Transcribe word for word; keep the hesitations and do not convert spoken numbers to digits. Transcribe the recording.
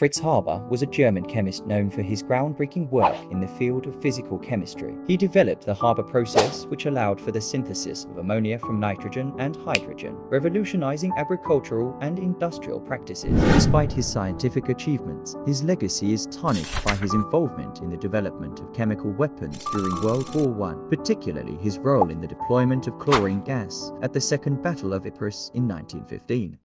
Fritz Haber was a German chemist known for his groundbreaking work in the field of physical chemistry. He developed the Haber process, which allowed for the synthesis of ammonia from nitrogen and hydrogen, revolutionizing agricultural and industrial practices. Despite his scientific achievements, his legacy is tarnished by his involvement in the development of chemical weapons during World War One, particularly his role in the deployment of chlorine gas at the Second Battle of Ypres in nineteen fifteen.